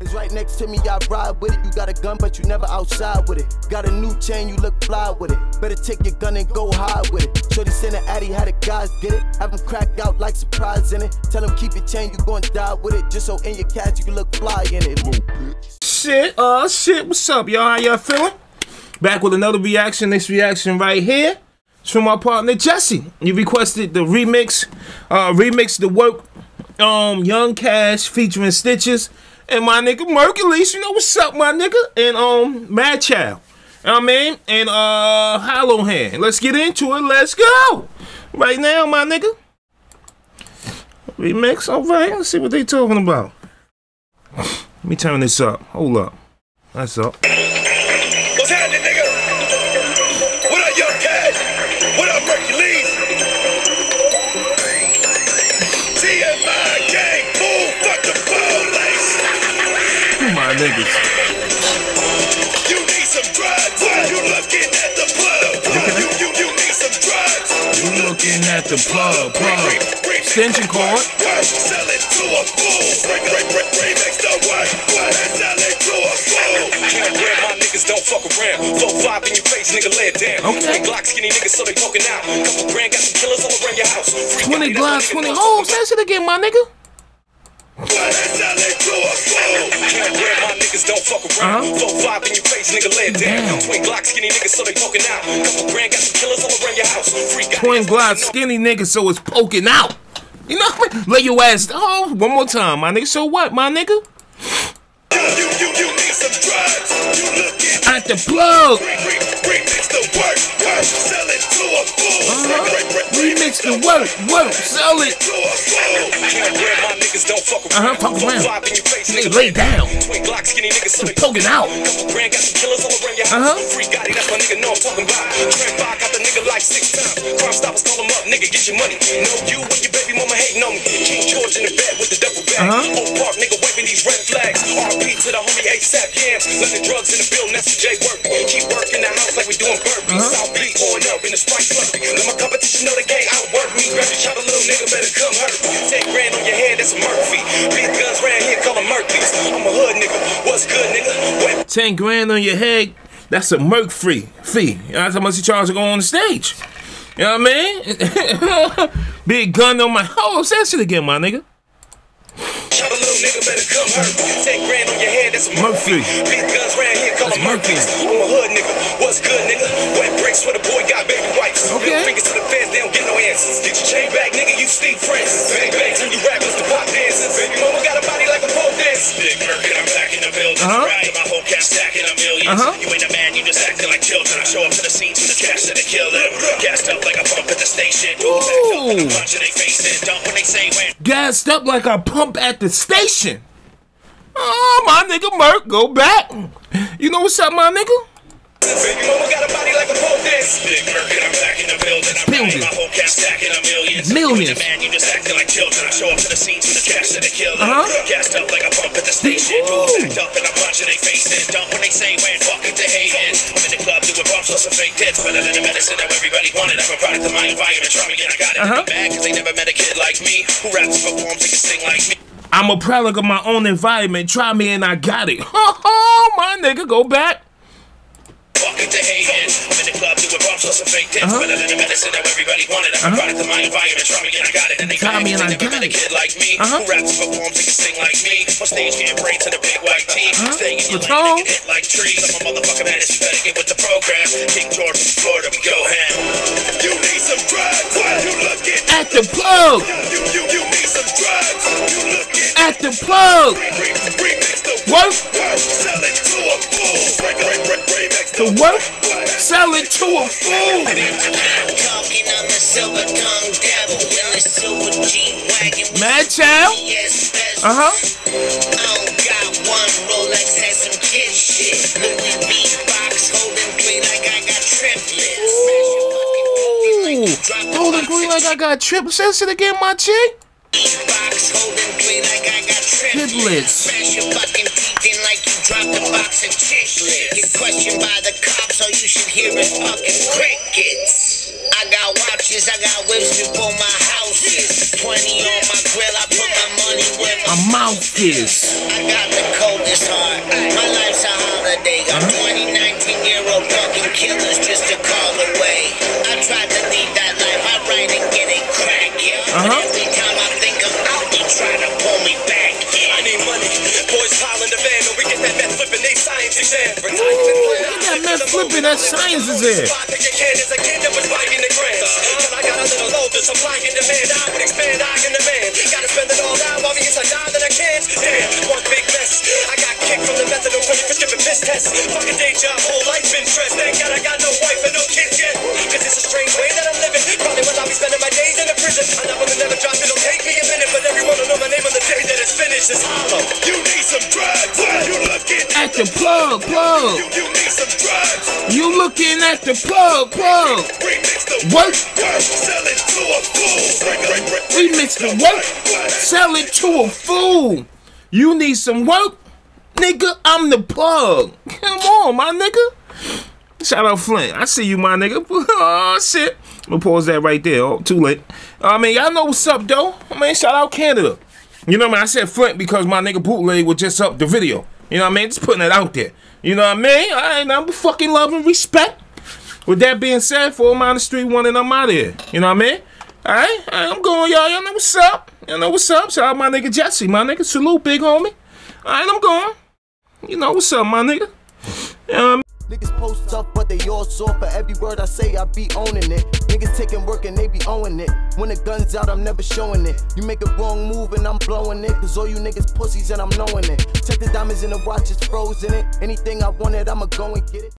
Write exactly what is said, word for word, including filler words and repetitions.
It's right next to me, I ride with it. You got a gun, but you never outside with it. Got a new chain, you look fly with it. Better take your gun and go high with it. Shorty sent an addy, how the guys get it. Have them cracked out like surprise in it. Tell them keep your chain, you gon' die with it. Just so in your cash you can look fly in it. Shit, uh, shit, what's up, y'all? How y'all feeling? Back with another reaction. This reaction right here. It's from my partner Jesse. You requested the remix, uh, remix the work, um, Young Cash featuring Stitches and my nigga Mercules. You know what's up, my nigga? And um, Mad Child. You know what I mean? And uh, Hollow Hand. Let's get into it. Let's go. Right now, my nigga. Remix. All right. Let's see what they talking about. Let me turn this up. Hold up. That's up. What's happening, nigga? What up, Young Cash? What up, Mercules? T M I gang, fool, fuck the police. My niggas. You need some drugs. You looking at the plug. You, you, you need some drugs. You looking at the plug, plug. Extension cord. Sell it to a fool. Remix the work. Sell it to a fool. My niggas don't fuck around. Flow five in your face, nigga, lay it down. Okay. Twenty Glock skinny niggas, so they poking out. Couple grand, got some killers all around your house. twenty Glock, twenty homes. That's it again, my nigga. Sell it to a fool. My niggas don't fuck around. Uh-huh. Flow five in your face, nigga, lay it down. Damn. Twin Glock skinny niggas, so they poking out. Couple grand, got some killers all around your house. Twin Glock skinny nigga, so it's poking out. You know what I mean? Lay your ass. Oh, one more time, my nigga. So what, my nigga? You, you, you, you need some drugs. You looking at the plug. Remix the work, work, sell it to a fool. Uh-huh. Remix the work, work, sell it to a fool. My niggas don't fuck around. Uh-huh, fuck around. Five in your face, They nigga, lay down. Twin Glock skinny niggas, so they Poking out. Couple grand, got some killers all around your house. Uh-huh. Free Gotti, that's my nigga, know I'm talking about. Trent five, got the nigga like six times. Crime Stoppers call him up, nigga, get your money. Know you and your baby mama hating on me. King George in the bed with the double bag. Uh-huh. Old Park, nigga, waving these red flags. R P to the homie ASAP Yams. Let the drugs in the building, that's the J work. Keep working the house like we doing burpees. Uh-huh. South Beach, pouring up in the Sprite slurpee. Let my competition know they can't outwork me. Grab your shot, a little nigga, better come hurt me. Ten grand on your head, that's a Murphy. Big guns round here, call them Murphys. I'm a hood nigga, what's good, nigga? Wait. Ten grand on your head, that's a Merc free fee. That's how much you charge to go on the stage. You know what I mean? Big gun on my. Oh, say that shit again, my nigga. Shot a little nigga, better come hurt me. Ten grand on your head, that's a Murphy. Big guns round here, call them Murphys. I'm a hood nigga, what's good, nigga? Wet bricks for the boy, got baby wipes. Okay. Middle fingers to the feds, they don't get no answers. Get your chain back, nigga, you Steve Francis. Bang bang, turn you rappers to pop dancers. Baby mama got a body like a pole dance. Big Merc and I'm back in the building. Uh-huh. Right, my whole cast stacking a million. Uh-huh. You ain't a man, you just acting like children. I show up to the scene to the cash that they kill them. Gassed up like a pump at the station. Backed up like a punch in they face it. Dump when they say when. Gassed up like a pump at the station. Oh, my nigga Merc, go back. You know what's up, my nigga? Baby mama got a body like a pole dance. Big Merc and I'm back in the building. I'm Building. riding my whole cast stacking a million. Millions. Man, you just acting like children. I show up to the scene to the cash that they kill them. Uh-huh. Gassed up like a pump at the station. Backed up and I'm punching they face it. Dump when they say when. Fuck it, they hating. I'm in the club doing bumps on some fake tits. Better than the medicine that everybody wanted. I'm a product of my environment. Try me and I got it Uh-huh. in the bag. Cause they never met a kid like me who raps and performs and can sing like me. I'm a product of my own environment. Try me and I got it. Oh, my nigga, go back. Fuck it, they hating. I'm in the club doing bumps on some fake tits. Uh-huh. Better than the medicine that everybody wanted. I'm a product of my environment. Try me and I got it. And they Try me and I never got met a it. kid like me Uh-huh. who raps and performs and can sing like me. On stage getting braids in a big white tee. Uh-huh. Staying in your Patron. lane, hit like trees. I'm a motherfucking menace. You better get with the program. King George from Florida, we go ham. You need some drugs. You looking At the plug. You you you need some drugs. You looking At the plug. remix the Work. Sell it to a fool. Remix The work. Sell it to a fool. Talking, I'm a silver tongue devil in the silver G-Wagon. Mad Child. Uh huh. I don't got one Rolex and some kid shit. Louis V box holding three like I got triplets. Ooh. Holding green like I got triplets. Say it again, my chick. Box holding three like I got triplets. Triplets. Smash your fucking teeth in like you dropped a box of chiclets. Get questioned by the cops, all you should hear is fucking crickets. I got watches, I got whips before my house is. twenty on my grill, I put my money where my My mouth is. I got the coldest life's hard. My life's a holiday. Got twenty, nineteen-year-old fucking killers just a call away. I tried to lead that life. I write and get it crack, yeah. Uh-huh. But every time I think I'm out, they try to pull me back. Yeah. I need money. Boys pile in the van, or we get that meth flipping, they science exam. Ooh, get that meth flipping, that science is there. Pick a can as a kid that was buying the grams. Till I got a little older, supply and demand. I would expand, I can demand. Gotta spend it all out, obvious I die, then I can't. Damn, one big mess. I got kicked from the methadone, twenty prescription piss test. Fucking day job, whole life been stressed. Thank God I got no wife and no kids yet. Cause it's a strange way that I'm living. Probably will I be spending my days in a prison. I know when never drop, it'll take me a minute. But everyone will know my name on the day that it's finished. It's hollow. You need some drugs. You looking At the plug, plug. You, you need some drugs. You looking at the plug, plug. Remix the Work. work. Sell it to a fool. Remix the work. Sell it to a fool. You need some work? Nigga, I'm the plug. Come on, my nigga. Shout out Flint. I see you, my nigga. Oh, shit. I'm gonna pause that right there. Oh, too late. I mean, y'all know what's up, though. I mean, shout out Canada. You know what I mean? I said Flint because my nigga Bootleg was just up the video. You know what I mean? Just putting it out there. You know what I mean? I ain't nothing but fucking love and respect. With that being said, for I'm on the street one and I'm out of here. You know what I mean? Alright? Alright, I'm going, y'all. Y'all know what's up. Y'all know what's up. Shout out my nigga Jesse. My nigga, salute, big homie. Alright, I'm going. You know what's up, my nigga. You know what I mean? Niggas post up, but they all soft. For every word I say, I be owning it. Niggas taking work and they be owning it. When the gun's out, I'm never showing it. You make a wrong move and I'm blowing it. Cause all you niggas pussies and I'm knowing it. Check the diamonds in the watch, it's frozen it. Anything I wanted, I'ma go and get it.